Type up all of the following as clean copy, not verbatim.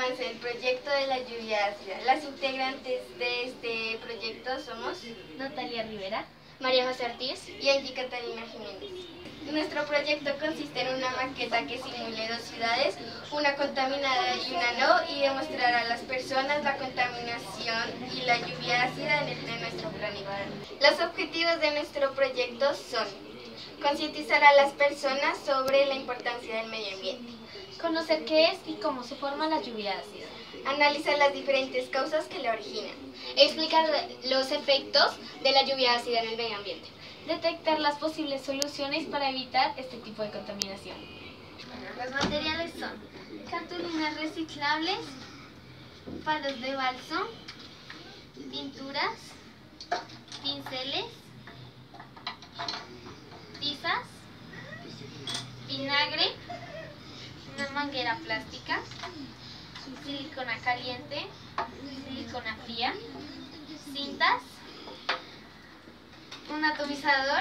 avance del proyecto de la lluvia ácida. Las integrantes de este proyecto somos Natalia Rivera, María José Ortiz y Angie Catalina Jiménez. Nuestro proyecto consiste en una maqueta que simule dos ciudades, una contaminada y una no, y demostrar a las personas la contaminación y la lluvia ácida de nuestro planeta. Los objetivos de nuestro proyecto son concientizar a las personas sobre la importancia del medio ambiente, conocer qué es y cómo se forma la lluvia ácida, analizar las diferentes causas que la originan, explicar los efectos de la lluvia ácida en el medio ambiente, detectar las posibles soluciones para evitar este tipo de contaminación. Los materiales son cartulinas reciclables, palos de balso, pinturas, pinceles, tizas, vinagre, una manguera plástica, silicona caliente, silicona fría, cintas, un atomizador,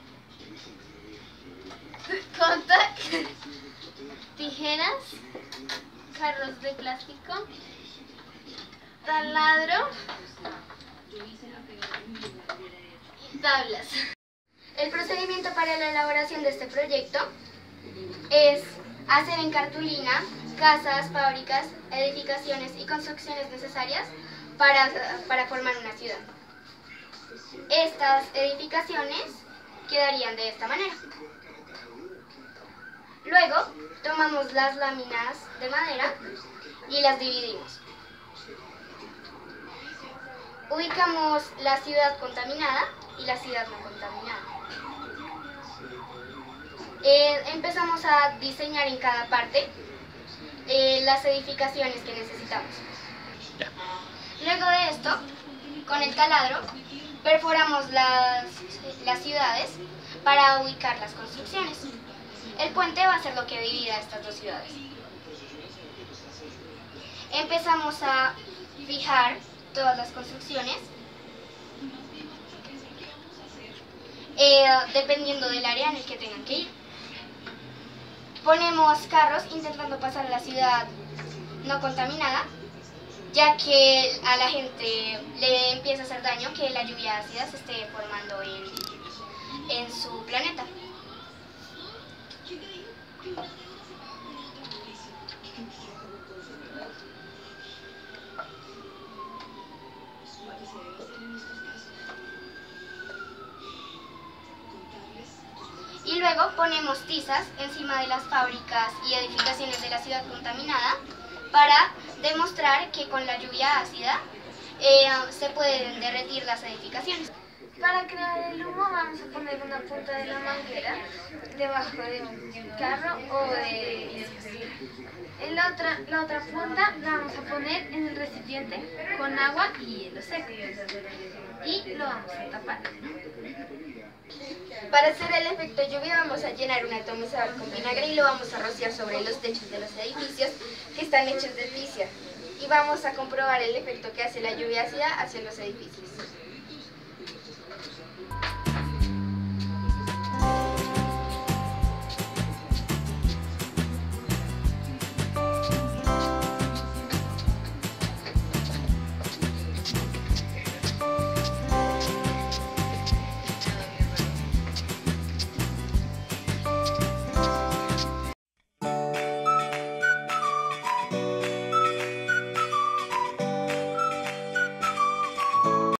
contact, tijeras, carros de plástico, taladro y tablas. El procedimiento para la elaboración de este proyecto es hacer en cartulina casas, fábricas, edificaciones y construcciones necesarias para formar una ciudad. Estas edificaciones quedarían de esta manera. Luego tomamos las láminas de madera y las dividimos. Ubicamos la ciudad contaminada y la ciudad no contaminada. Empezamos a diseñar en cada parte las edificaciones que necesitamos. Luego de esto, con el taladro, perforamos las ciudades para ubicar las construcciones. El puente va a ser lo que divida estas dos ciudades. Empezamos a fijar todas las construcciones dependiendo del área en el que tengan que ir. Ponemos carros intentando pasar a la ciudad no contaminada, ya que a la gente le empieza a hacer daño que la lluvia ácida se esté formando en su planeta. Y luego ponemos tizas encima de las fábricas y edificaciones de la ciudad contaminada para demostrar que con la lluvia ácida se pueden derretir las edificaciones. Para crear el humo vamos a poner una punta de la manguera debajo de un carro o de la otra punta la vamos a poner en el recipiente con agua y hielo seco y lo vamos a tapar. Para hacer el efecto lluvia vamos a llenar un atomizador con vinagre y lo vamos a rociar sobre los techos de los edificios que están hechos de tiza y vamos a comprobar el efecto que hace la lluvia ácida hacia los edificios.